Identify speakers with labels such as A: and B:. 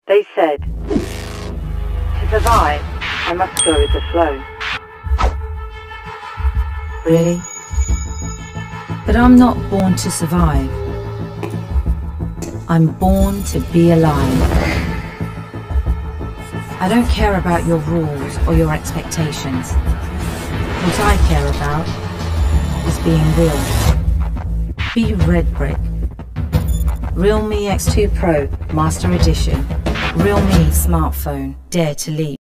A: They said, to survive, I must go with the flow.
B: Really? But I'm not born to survive. I'm born to be alive. I don't care about your rules or your expectations. What I care about is being real. Be Redbrick. Realme X2Pro Master Edition. Realme smartphone. Dare to leap.